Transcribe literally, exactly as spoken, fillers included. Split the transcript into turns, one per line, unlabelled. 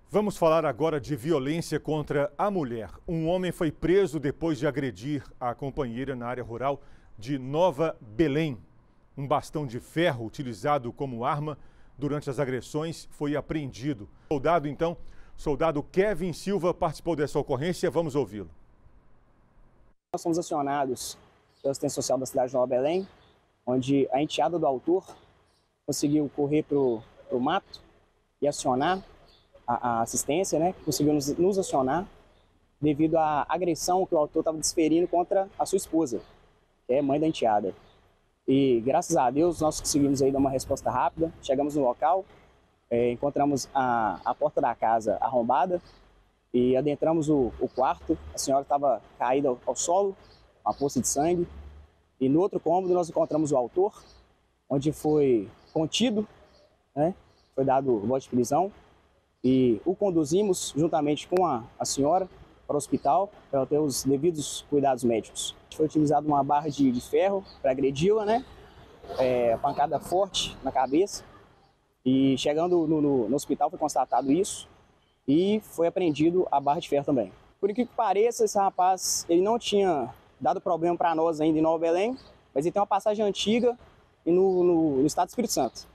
Vamos falar agora de violência contra a mulher. Um homem foi preso depois de agredir a companheira na área rural de Nova Belém. Um bastão de ferro utilizado como arma durante as agressões foi apreendido. O soldado, então, soldado Kevin Silva participou dessa ocorrência. Vamos ouvi-lo.
Nós fomos acionados pela assistência social da cidade de Nova Belém, onde a enteada do autor conseguiu correr para o mato e acionar a, a assistência, né? Conseguiu nos, nos acionar devido à agressão que o autor estava desferindo contra a sua esposa, que é mãe da enteada. E graças a Deus nós conseguimos aí dar uma resposta rápida, chegamos no local, é, encontramos a, a porta da casa arrombada e adentramos o, o quarto. A senhora estava caída ao, ao solo, uma poça de sangue, e no outro cômodo nós encontramos o autor, onde foi contido, né? Foi dado voz de prisão e o conduzimos juntamente com a, a senhora para o hospital para ter os devidos cuidados médicos. Foi utilizada uma barra de, de ferro para agredi-la, né? É, pancada forte na cabeça, e chegando no, no, no hospital foi constatado isso e foi apreendido a barra de ferro também. Por incrível que pareça, esse rapaz ele não tinha dado problema para nós ainda em Nova Belém, mas ele tem uma passagem antiga no, no, no estado do Espírito Santo.